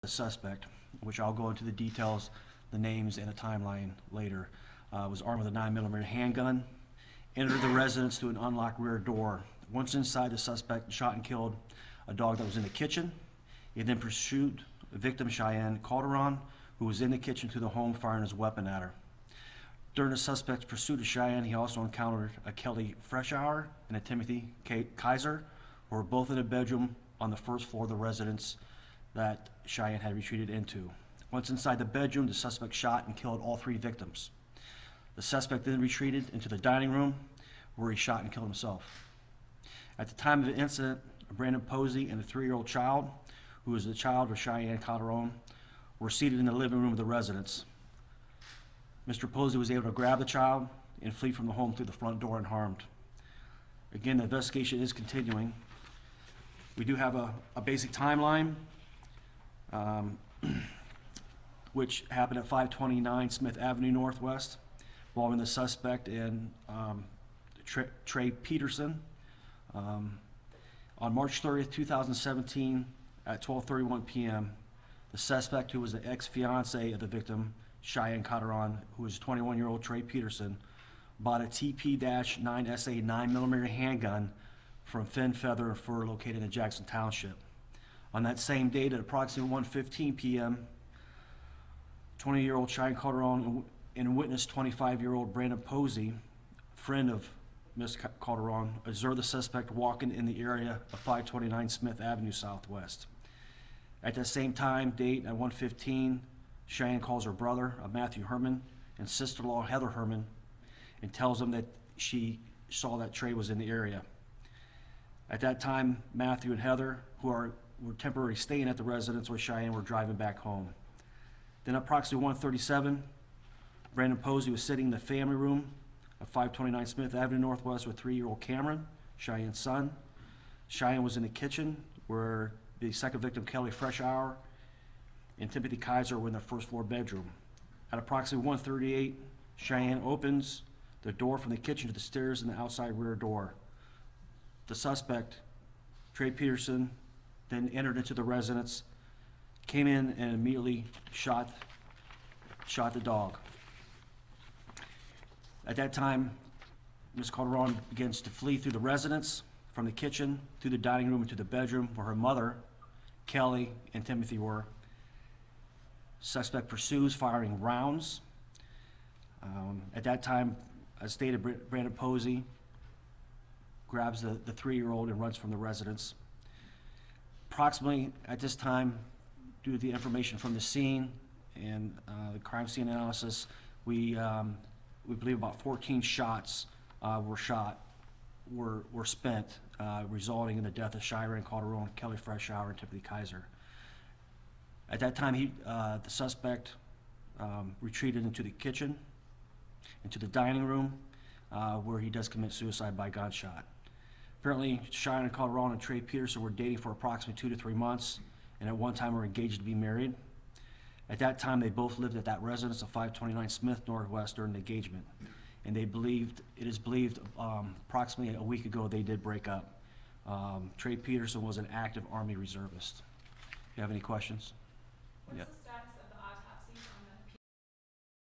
The suspect, which I'll go into the details, the names, and a timeline later, was armed with a 9mm handgun, entered the residence through an unlocked rear door. Once inside, the suspect shot and killed a dog that was in the kitchen. He then pursued victim Cheyenne Calderon, who was in the kitchen, to the home, firing his weapon at her. During the suspect's pursuit of Cheyenne, he also encountered a Kelly Freshour and a Timothy Kaiser, who were both in a bedroom on the first floor of the residence that Cheyenne had retreated into. Once inside the bedroom, the suspect shot and killed all 3 victims. The suspect then retreated into the dining room, where he shot and killed himself. At the time of the incident, Brandon Posey and a 3-year-old child, who was the child of Cheyenne Calderon, were seated in the living room of the residence. Mr. Posey was able to grab the child and flee from the home through the front door unharmed. Again, the investigation is continuing. We do have a basic timeline, which happened at 529 Smith Avenue Northwest, involving the suspect and Trey Peterson. On March 30th, 2017, at 12:31 p.m., the suspect, who was the ex-fiance of the victim, Cheyenne Calderon, who was 21-year-old Trey Peterson, bought a TP-9SA 9mm handgun from Finn, Feather, and Fur, located in Jackson Township. On that same date, at approximately 1:15 p.m., 20-year-old Cheyenne Calderon and witness 25-year-old Brandon Posey, friend of Ms. Calderon, observed the suspect walking in the area of 529 Smith Avenue Southwest. At that same time, date, at 1:15, Cheyenne calls her brother, Matthew Herman, and sister-in-law, Heather Herman, and tells them that she saw that Trey was in the area. At that time, Matthew and Heather, who were temporarily staying at the residence with Cheyenne, were driving back home. Then approximately 1:37, Brandon Posey was sitting in the family room of 529 Smith Avenue Northwest with 3-year-old Cameron, Cheyenne's son. Cheyenne was in the kitchen, where the second victim, Kelly Freshour, and Timothy Kaiser were in the first floor bedroom. At approximately 1:38, Cheyenne opens the door from the kitchen to the stairs and the outside rear door. The suspect, Trey Peterson, then entered into the residence, came in, and immediately shot the dog. At that time, Ms. Calderon begins to flee through the residence, from the kitchen, through the dining room, into the bedroom where her mother, Kelly, and Timothy were. Suspect pursues, firing rounds. At that time, as stated, Brandon Posey grabs the 3-year-old and runs from the residence. Approximately at this time, due to the information from the scene and the crime scene analysis, we believe about 14 shots were spent, resulting in the death of Cheyenne Calderon, Kelly Freshour, and Timothy Kaiser. At that time, the suspect retreated into the kitchen, into the dining room, where he does commit suicide by gunshot. Apparently, Cheyenne Calderon and Trey Peterson were dating for approximately 2 to 3 months, and at one time were engaged to be married. At that time, they both lived at that residence of 529 Smith Northwest during the engagement, and it is believed approximately a week ago they did break up. Trey Peterson was an active Army reservist. Do you have any questions? What's Yeah. the